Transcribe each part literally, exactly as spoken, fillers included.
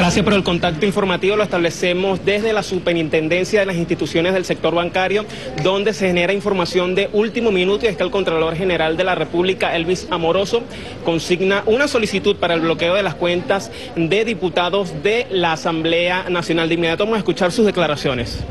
Gracias por el contacto informativo. Lo establecemos desde la Superintendencia de las Instituciones del Sector Bancario, donde se genera información de último minuto, y es que el Contralor General de la República, Elvis Amoroso, consigna una solicitud para el bloqueo de las cuentas de diputados de la Asamblea Nacional. De inmediato vamos a escuchar sus declaraciones.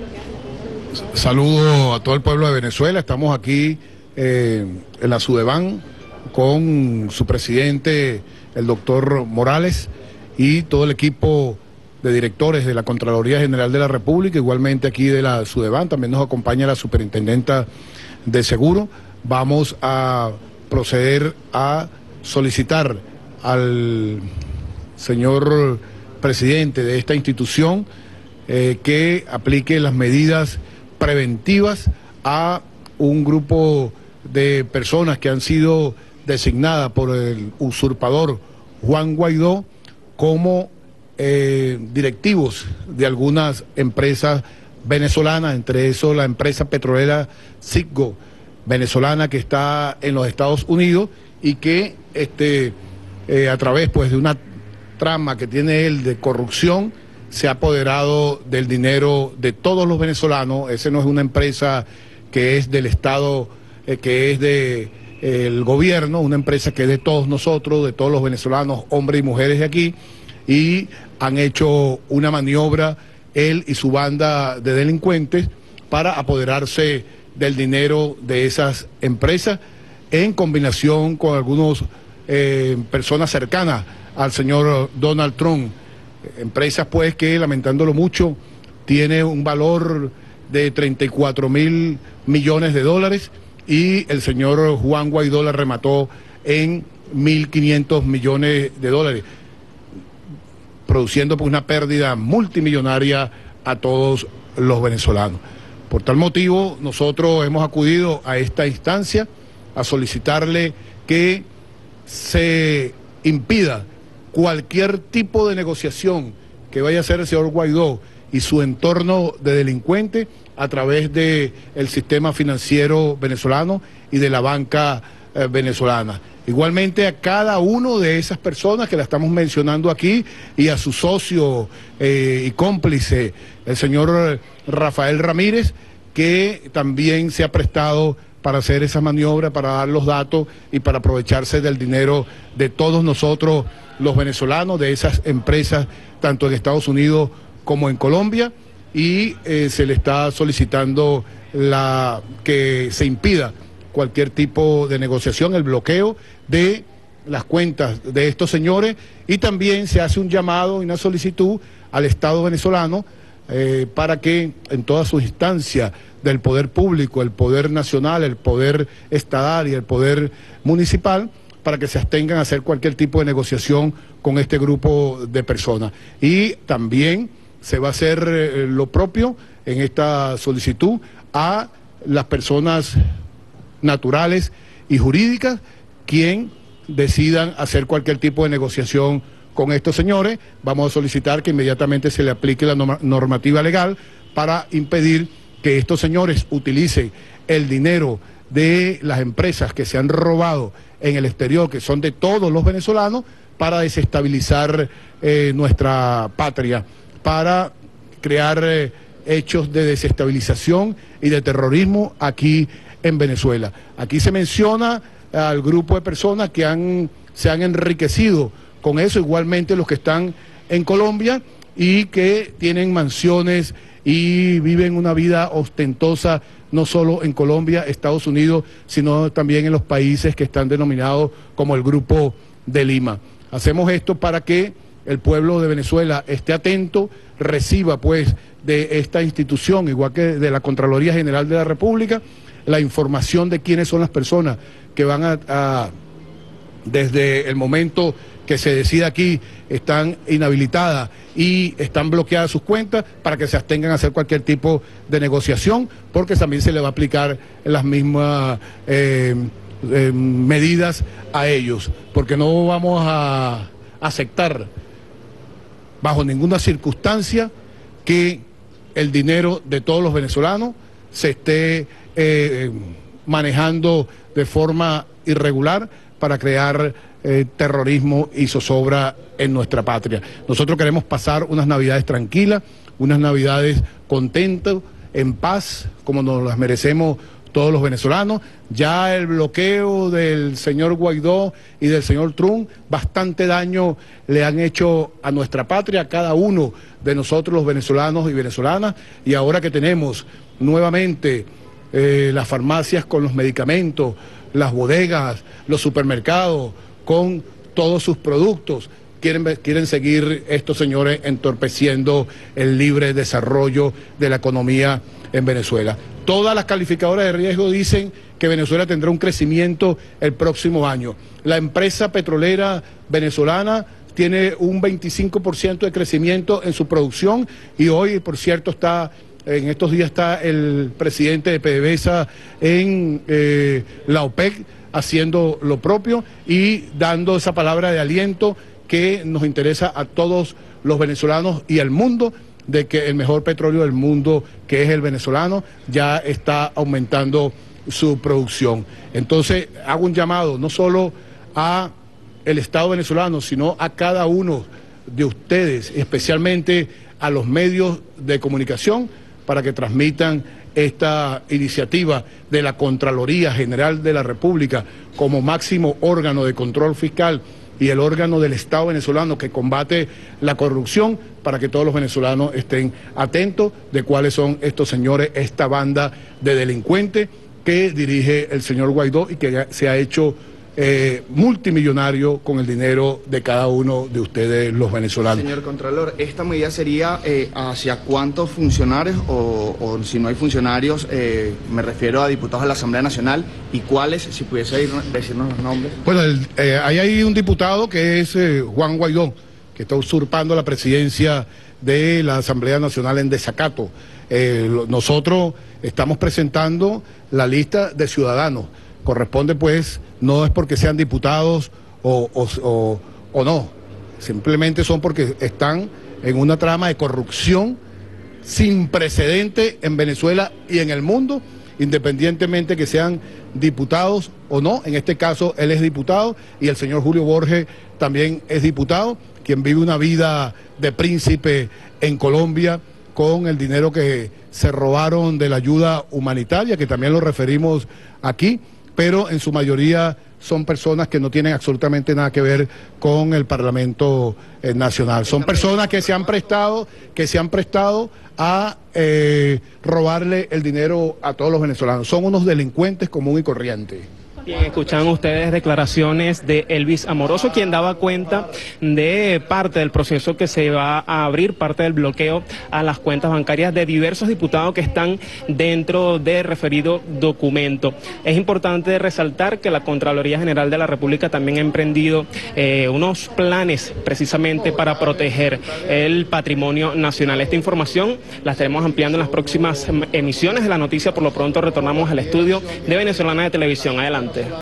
Saludo a todo el pueblo de Venezuela. Estamos aquí eh, en la Sudeban con su presidente, el doctor Morales, y todo el equipo de directores de la Contraloría General de la República, igualmente aquí de la Sudeban. También nos acompaña la Superintendenta de Seguro. Vamos a proceder a solicitar al señor presidente de esta institución eh, que aplique las medidas preventivas a un grupo de personas que han sido designadas por el usurpador Juan Guaidó como eh, directivos de algunas empresas venezolanas, entre eso la empresa petrolera Citgo venezolana, que está en los Estados Unidos, y que este, eh, a través pues de una trama que tiene él de corrupción se ha apoderado del dinero de todos los venezolanos. Ese no es una empresa que es del Estado, eh, que es de el gobierno, una empresa que es de todos nosotros, de todos los venezolanos, hombres y mujeres de aquí, y han hecho una maniobra, él y su banda de delincuentes, para apoderarse del dinero de esas empresas, en combinación con algunas eh, personas cercanas al señor Donald Trump. Empresas pues que, lamentándolo mucho, tiene un valor de treinta y cuatro mil millones de dólares, y el señor Juan Guaidó la remató en mil quinientos millones de dólares, produciendo pues una pérdida multimillonaria a todos los venezolanos. Por tal motivo, nosotros hemos acudido a esta instancia a solicitarle que se impida cualquier tipo de negociación que vaya a hacer el señor Guaidó y su entorno de delincuentes a través del sistema financiero venezolano y de la banca eh, venezolana. Igualmente a cada uno de esas personas que la estamos mencionando aquí, y a su socio eh, y cómplice, el señor Rafael Ramírez, que también se ha prestado para hacer esa maniobra, para dar los datos y para aprovecharse del dinero de todos nosotros los venezolanos, de esas empresas, tanto en Estados Unidos como en Colombia, y eh, se le está solicitando la, que se impida cualquier tipo de negociación, el bloqueo de las cuentas de estos señores, y también se hace un llamado y una solicitud al Estado venezolano eh, para que en todas sus instancias del poder público, el poder nacional, el poder estatal y el poder municipal, para que se abstengan a hacer cualquier tipo de negociación con este grupo de personas. Y también se va a hacer eh, lo propio en esta solicitud a las personas naturales y jurídicas quien decidan hacer cualquier tipo de negociación con estos señores. Vamos a solicitar que inmediatamente se le aplique la norma, normativa legal para impedir que estos señores utilicen el dinero de las empresas que se han robado en el exterior, que son de todos los venezolanos, para desestabilizar eh, nuestra patria, para crear eh, hechos de desestabilización y de terrorismo aquí en Venezuela. Aquí se menciona al grupo de personas que han, se han enriquecido con eso, igualmente los que están en Colombia y que tienen mansiones y viven una vida ostentosa, no solo en Colombia, Estados Unidos, sino también en los países que están denominados como el Grupo de Lima. Hacemos esto para que el pueblo de Venezuela esté atento, reciba pues de esta institución, igual que de la Contraloría General de la República, la información de quiénes son las personas que van a, a desde el momento que se decida aquí, están inhabilitadas y están bloqueadas sus cuentas, para que se abstengan a hacer cualquier tipo de negociación, porque también se le va a aplicar las mismas eh, eh, medidas a ellos, porque no vamos a aceptar bajo ninguna circunstancia que el dinero de todos los venezolanos se esté eh, manejando de forma irregular para crear eh, terrorismo y zozobra en nuestra patria. Nosotros queremos pasar unas navidades tranquilas, unas navidades contentas, en paz, como nos las merecemos todos los venezolanos. Ya el bloqueo del señor Guaidó y del señor Trump bastante daño le han hecho a nuestra patria, a cada uno de nosotros los venezolanos y venezolanas, y ahora que tenemos nuevamente eh, las farmacias con los medicamentos, las bodegas, los supermercados con todos sus productos, quieren, quieren seguir estos señores entorpeciendo el libre desarrollo de la economía en Venezuela. Todas las calificadoras de riesgo dicen que Venezuela tendrá un crecimiento el próximo año. La empresa petrolera venezolana tiene un veinticinco por ciento de crecimiento en su producción y hoy, por cierto, está, en estos días está el presidente de PDVSA en eh, la OPEC haciendo lo propio y dando esa palabra de aliento que nos interesa a todos los venezolanos y al mundo, de que el mejor petróleo del mundo, que es el venezolano, ya está aumentando su producción. Entonces, hago un llamado no solo a el Estado venezolano, sino a cada uno de ustedes, especialmente a los medios de comunicación, para que transmitan esta iniciativa de la Contraloría General de la República como máximo órgano de control fiscal y el órgano del Estado venezolano que combate la corrupción, para que todos los venezolanos estén atentos de cuáles son estos señores, esta banda de delincuentes que dirige el señor Guaidó y que se ha hecho eh, multimillonario con el dinero de cada uno de ustedes, los venezolanos. Señor Contralor, ¿esta medida sería eh, hacia cuántos funcionarios o, o si no hay funcionarios, eh, me refiero a diputados de la Asamblea Nacional, y cuáles, si pudiese ir, decirnos los nombres? Bueno, el, eh, ahí hay un diputado que es eh, Juan Guaidó, que está usurpando la presidencia de la Asamblea Nacional en desacato. Eh, lo, nosotros estamos presentando la lista de ciudadanos. Corresponde pues, no es porque sean diputados o, o, o, o no, simplemente son porque están en una trama de corrupción sin precedente en Venezuela y en el mundo, independientemente que sean diputados o no. En este caso él es diputado y el señor Julio Borges también es diputado, quien vive una vida de príncipe en Colombia con el dinero que se robaron de la ayuda humanitaria, que también lo referimos aquí, pero en su mayoría son personas que no tienen absolutamente nada que ver con el Parlamento eh, Nacional. Son personas que se han prestado, que se han prestado a eh, robarle el dinero a todos los venezolanos. Son unos delincuentes común y corriente. Bien, escuchan ustedes declaraciones de Elvis Amoroso, quien daba cuenta de parte del proceso que se va a abrir, parte del bloqueo a las cuentas bancarias de diversos diputados que están dentro de referido documento. Es importante resaltar que la Contraloría General de la República también ha emprendido eh, unos planes precisamente para proteger el patrimonio nacional. Esta información la estaremos ampliando en las próximas emisiones de la noticia. Por lo pronto retornamos al estudio de Venezolana de Televisión. Adelante.